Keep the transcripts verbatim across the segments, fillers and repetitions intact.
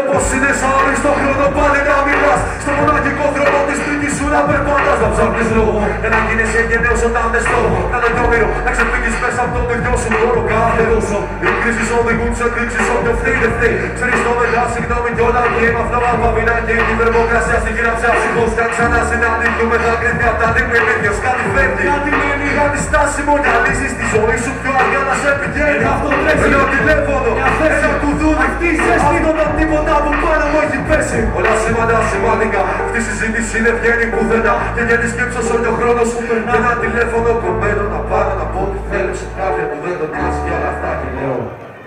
πως είναι σαν όλη στον χρόνο πάλι να μιλάς. Στο μοναδικό δρόμο της σπίτης σου να περπατάς. Να ψάχνεις λόγο για να γίνεσαι γενναίος όταν δεν στόχο. Να το νιώμηρο, να ξεφύγεις μέσα από τον δικό σου χώρο. Κάθε δόσο, οι κρίσεις οδηγούν σε κρίξεις. Όποιο φταίει δεν φταίει. Ξέρεις το μετά, συγγνώμη κι όλα και με αυτό απαμείνα και η θερμοκρασία στην κύρα ψάψη. Πώς θα ξανά συναντηθούμε τα κρυφιά απ' τα δίμηνη. Ποιος κάτι φεύγει, κάτι μένει, κάτι στάσιμο. Να λύσεις τη ζωή σου πιο αργά να σε πηγαίνει. Αυτό τρέχει, ένα τηλέφωνο, ένα κουδούνι. Αυτή η ζέστη, αυτό τίποτα που πάνω μου έχει πέσει. Όλα σημαντά, σημαντικά. Αυτή η συζήτηση είναι βγαίνει πουθενά. Και για τη σκέψη σου όλο ο χρόνος σου περνά. Ένα τηλέφωνο κομμένο να πάρω να πω τι θέλω σε κάποιον που δεν τον νοιάζει για όλα αυτά και λέω.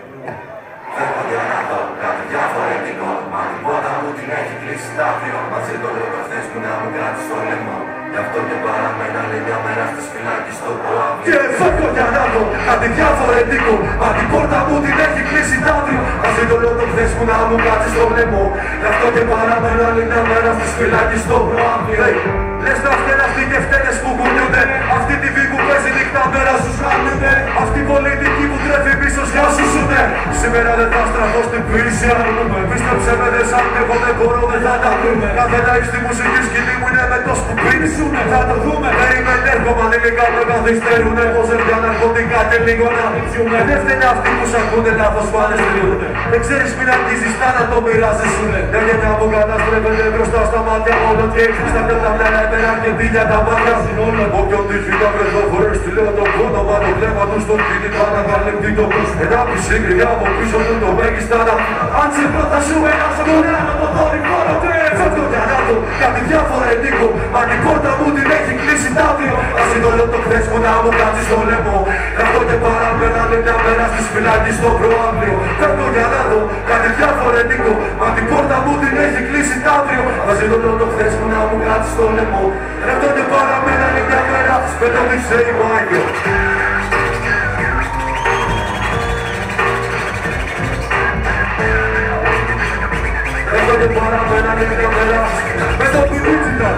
Θέλω για να δω κάτι διαφορετικό. Μα την πόρτα μου την έχει κλείσει τα δύο. Μαζί το λέω χθες που να μου κράτει στο λαιμό. Γι' αυτό και παραμένα άλλη μια μέρα στη φυλάκη στο προάβλιο. Και φεύγω για να δω κάτι διαφορετικό. Μα την πόρτα μου την έχει κλείσει τα δύο. Μαζί το λέω το χθες που να μου κράτει στο λαιμό. Γι' αυτό και παραμένα άλλη μια μέρα στη φυλάκη στο προάβλιο. Λες να φταίνε αυτοί και φταίνες που κουνιούνται. Αυτή τη βή που παίζει νύχτα μέρα σου χάνονται. Αυτή η πολιτική που τρέφει πίσω για σου σουνε. Σήμερα δεν θα στραφώ στην πίση αν πούμε. Πίστεψε με δεν σαν και εγώ δεν μπορώ δεν θα τα βρούμε. Κάθε like στη μουσική σκηνή μου είναι με το σκουπίδι σου. Θα το δούμε. Περίμενε έρχομαι ανήλικα με καθυστερούνε. Πως έρθει ναρκωτικά και λίγο να μυθιούνε. Δεν φταίνε αυτοί που σ' ακούνε λάθος πάνε στριούνε. Δεν ξέρεις μην αγγίζεις τα να το μοιράζεις σουνε. Μια γενιά που καταστρέφεται μπροστά στα μάτια όλων και έξω στα πια τα μυαλά. Εμένα και για τα μάτια συνόλων. Όποιον τη φύγα βρεθώ φορές τη λέω το πόνο. Μα το βλέμμα του στον κινητό ανακαλύπτει το προς. Ένα πισί κρυά από πίσω του το μέγιστανα. Αν σε πρώτα σου ένα στον ένα το δορυφόρο. Φεύγω για να δω κάτι διαφορετικό. Μα την πόρτα μου την έχει κλείσει τα δύο. Ας το λέω το χθες μου να μου κάτσει στο λαιμό. Αυτό και παραπέρα λέει μια μέρα στη φυλάκη στο προάβλιο. Φεύγω για να δω κάτι διαφορετικό. Μα την πόρτα μου την έχει κλείσει τα δύο. Ας το λέω το χθες μου να μου κάτσει στο λαιμό. Αυτό και παραπέρα λέει μια μέρα με το μισέι μάγιο. Αυτό και παραπέρα λέει μια μέρα με το πιλίτσιτα.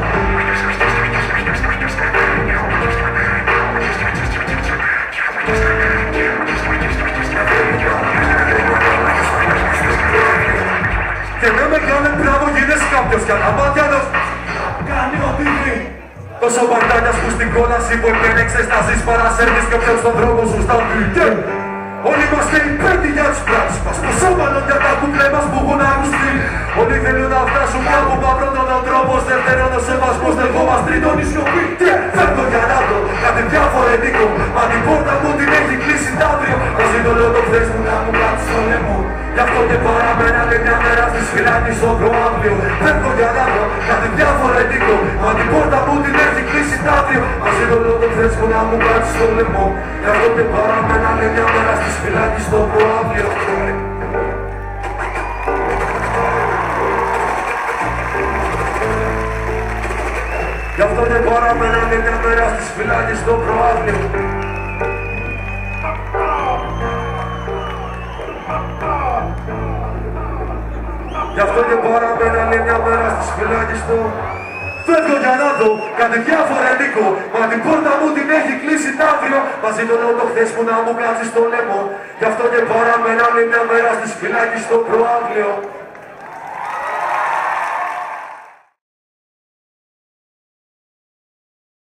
Και με μεγάλε μπράβο γίνεσαι κάποιος κι αναμάτιανος κάνει ό,τι βρει. Τόσο μπαρτάνιας που στην κόλαση που επένεξες να ζεις παρασέρνεις και όποιος στον δρόμο σου στα βγήκε. Όλοι είμαστε υπέρτοι για τις πράξεις μας. Πόσο μάλλον για τα κουμπλέ μας που έχουν ακουστεί. Όλοι θέλουν να φτάσουν κάπου μα πρώτον ο τρόπος. Δεύτερον ο σεβασμός, δεχόμας τρίτον η σιωπή. Και φεύγω για να δω κάτι διαφορετικό. Μα την πόρτα μου την έχει κλείσει τ' αύριο. Μαζί το λέω το χθες μου να μου κάτσει στο λαιμό. Γι' αυτό και παραμένα λέει μια μέρα στη σφυλάκη στο προάβλιο. Φεύγω για να δω κάτι διαφορετικό. Μα την πόρτα μου την έχει κλείσει τ' αύριο. Μαζί το λέω το χθες μου να μου κάτσει στο λαιμό. Γι' αυτό και παραμένα λέει μια μέρα στη σφυλάκη στο προάβλιο. Γι' αυτό και παραμένα λέει μια μέρα στη σφυλάκη στο προάβλιο. Γι' αυτό και παραμένα λέει μια μέρα στη σφυλάκη στο. Φεύγω για να δω κάτι διαφορετικό. Μα την πόρτα μου την έχει κλείσει τ' αύριο. Μαζί το λέω το χθες που να μου κάτσει στο λαιμό. Γι' αυτό και παραμένα λέει μια μέρα στη σφυλάκη στο προάβλιο.